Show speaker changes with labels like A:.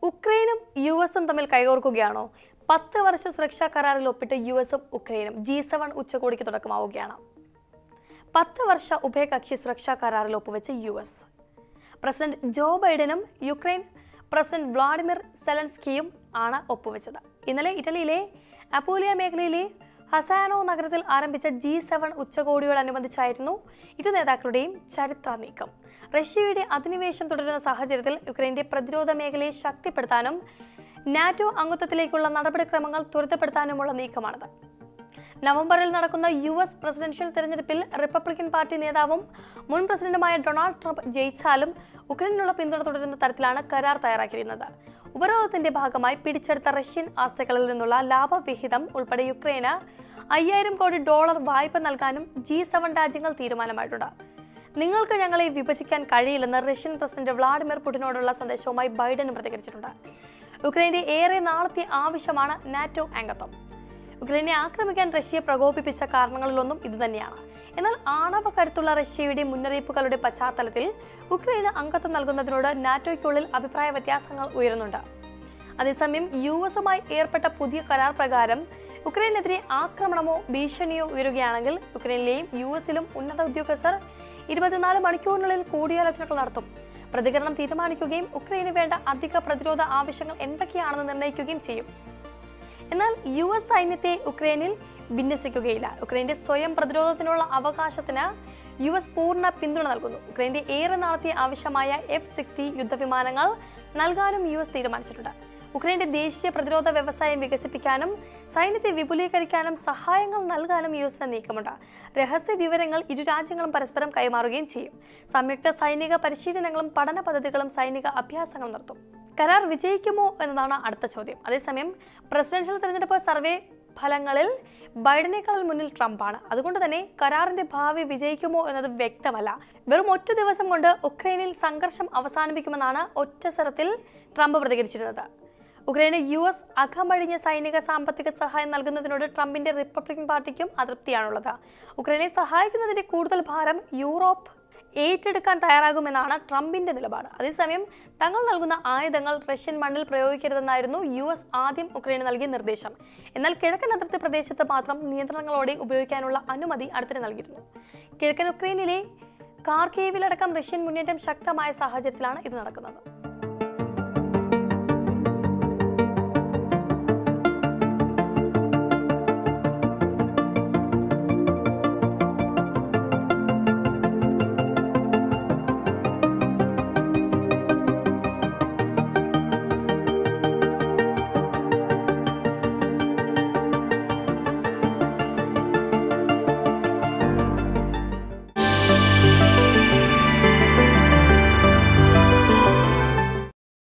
A: ഉക്രൈനും യുഎസും തമ്മിൽ കൈകോർക്കുകയാണോ? 10 വർഷ സുരക്ഷാ കരാറിൽ ഒപ്പിട്ട് യുഎസും ഉക്രൈനും G7 ഉച്ചകോടിക്ക് തുടക്കമാവുകയാണ്. 10 വർഷ ഉഭയകക്ഷി സുരക്ഷാ കരാറിൽ ഒപ്പുവെച്ച് യുഎസ് പ്രസിഡന്റ് ജോ ബൈഡനും യുക്രൈൻ പ്രസിഡന്റ് വ്ളാഡിമിർ സെലൻസ്കിയും ആണ് ഒപ്പുവെച്ചത്. ഇന്നലെ ഇറ്റലിയിലെ അപ്പൂലിയ മേഖലയിലെ ഹസാനോ നഗരത്തിൽ ആരംഭിച്ച G7 ഉച്ചകോടിയോടനുബന്ധിച്ചായിരുന്നു ഇരു നേതാക്കളുടെയും ചരിത്ര നീക്കം. റഷ്യയുടെ അധിനിവേശം തുടരുന്ന സാഹചര്യത്തിൽ യുക്രൈന്റെ പ്രതിരോധ മേഖലയെ ശക്തിപ്പെടുത്താനും നാറ്റോ അംഗത്വത്തിലേക്കുള്ള നടപടിക്രമങ്ങൾ ത്വരിതപ്പെടുത്താനുമുള്ള നീക്കമാണിത്. നവംബറിൽ നടക്കുന്ന യുഎസ് പ്രസിഡൻഷ്യൽ തെരഞ്ഞെടുപ്പിൽ റിപ്പബ്ലിക്കൻ പാർട്ടി നേതാവും മുൻ പ്രസിഡന്റുമായ ഡൊണാൾഡ് ട്രംപ് ജയിച്ചാലും ഉക്രൈനിനുള്ള പിന്തുണ തുടരുന്ന തരത്തിലാണ് കരാർ തയ്യാറാക്കിയിരുന്നത്. ഉപരോധത്തിന്റെ ഭാഗമായി പിടിച്ചെടുത്ത റഷ്യൻ ആസ്തികളിൽ നിന്നുള്ള ലാഭവിഹിതം ഉൾപ്പെടെ യുക്രൈന് $5000 കോടി വായ്പ നൽകാനും G7 രാജ്യങ്ങൾ തീരുമാനമായിട്ടുണ്ട്. നിങ്ങൾക്ക് ഞങ്ങളെ വിഭജിക്കാൻ കഴിയില്ലെന്ന് റഷ്യൻ പ്രസിഡന്റ് വ്ളാഡിമിർ പുടിനോടുള്ള സന്ദേശവുമായി ബൈഡനും പ്രതികരിച്ചിട്ടുണ്ട്. യുക്രൈന്റെ ഏറെ നാളത്തെ ആവശ്യമാണ് നാറ്റോ അംഗത്വം. യുക്രൈനെ ആക്രമിക്കാൻ റഷ്യയെ പ്രകോപിപ്പിച്ച കാരണങ്ങളിലൊന്നും ഇതുതന്നെയാണ്. എന്നാൽ ആണവ കരുത്തുള്ള റഷ്യയുടെ മുന്നറിയിപ്പുകളുടെ പശ്ചാത്തലത്തിൽ ഉക്രൈന് അംഗത്വം നൽകുന്നതിനോട് നാറ്റോയ്ക്കുള്ളിൽ അഭിപ്രായ വ്യത്യാസങ്ങൾ ഉയരുന്നുണ്ട്. അതേസമയം യുഎസുമായി ഏർപ്പെട്ട പുതിയ കരാർ പ്രകാരം യുക്രൈനെതിരെ ആക്രമണമോ ഭീഷണിയോ ഉയരുകയാണെങ്കിൽ യുക്രൈനിലെയും യുഎസിലും ഉന്നത ഉദ്യോഗസ്ഥർ 24 മണിക്കൂറിനുള്ളിൽ കൂടിയാലോചനകൾ നടത്തും. പ്രതികരണം തീരുമാനിക്കുകയും ഉക്രൈന് വേണ്ട അധിക പ്രതിരോധ ആവശ്യങ്ങൾ എന്തൊക്കെയാണെന്ന് നിർണ്ണയിക്കുകയും ചെയ്യും. എന്നാൽ യുഎസ് സൈന്യത്തെ ഉക്രൈനിൽ വിന്യസിക്കുകയില്ല. യുക്രൈന്റെ സ്വയം പ്രതിരോധത്തിനുള്ള അവകാശത്തിന് യുഎസ് പൂർണ്ണ പിന്തുണ നൽകുന്നു. ഉക്രൈന്റെ ഏറെ നാളത്തെ ആവശ്യമായ F-60 യുദ്ധവിമാനങ്ങൾ നൽകാനും യുഎസ് തീരുമാനിച്ചിട്ടുണ്ട്. ഉക്രൈന്റെ ദേശീയ പ്രതിരോധ വ്യവസായം വികസിപ്പിക്കാനും സൈന്യത്തെ വിപുലീകരിക്കാനും സഹായങ്ങൾ നൽകാനും യുഎസിന് നീക്കമുണ്ട്. രഹസ്യ വിവരങ്ങൾ ഇരു രാജ്യങ്ങളും പരസ്പരം കൈമാറുകയും ചെയ്യും. സംയുക്ത സൈനിക പരിശീലനങ്ങളും പഠന പദ്ധതികളും സൈനിക അഭ്യാസങ്ങളും നടത്തും. കരാർ വിജയിക്കുമോ എന്നതാണ് അടുത്ത ചോദ്യം. അതേസമയം പ്രസിഡൻഷ്യൽ തെരഞ്ഞെടുപ്പ് സർവേ ഫലങ്ങളിൽ ബൈഡനേക്കാൾ മുന്നിൽ ട്രംപാണ്. അതുകൊണ്ട് തന്നെ കരാറിന്റെ ഭാവി വിജയിക്കുമോ എന്നത് വ്യക്തമല്ല. വെറും ഒറ്റ ദിവസം കൊണ്ട് ഉക്രൈനിൽ സംഘർഷം അവസാനിപ്പിക്കുമെന്നാണ് ഒറ്റസ്വരത്തിൽ ട്രംപ് പ്രതികരിച്ചിരുന്നത്. ഉക്രൈന് യുഎസ് അകമഴിഞ്ഞ സൈനിക സാമ്പത്തിക സഹായം നൽകുന്നതിനോട് ട്രംപിന്റെ റിപ്പബ്ലിക്കൻ പാർട്ടിക്കും അതൃപ്തിയാണുള്ളത്. ഉക്രൈനെ സഹായിക്കുന്നതിന്റെ കൂടുതൽ ഭാരം യൂറോപ്പ് ഏറ്റെടുക്കാൻ തയ്യാറാകുമെന്നാണ് ട്രംപിന്റെ നിലപാട്. അതേസമയം തങ്ങൾ നൽകുന്ന ആയുധങ്ങൾ റഷ്യൻ മണ്ണിൽ പ്രയോഗിക്കരുതെന്നായിരുന്നു യുഎസ് ആദ്യം ഉക്രൈന് നൽകിയ നിർദ്ദേശം. എന്നാൽ കിഴക്കൻ അതിർത്തി പ്രദേശത്ത് മാത്രം നിയന്ത്രണങ്ങളോടെ ഉപയോഗിക്കാനുള്ള അനുമതി അടുത്തിടെ നൽകിയിരുന്നു. കിഴക്കൻ ഉക്രൈനിലെ കാർക്കീവിലടക്കം റഷ്യൻ മുന്നേറ്റം ശക്തമായ സാഹചര്യത്തിലാണ് ഇത് നടക്കുന്നത്.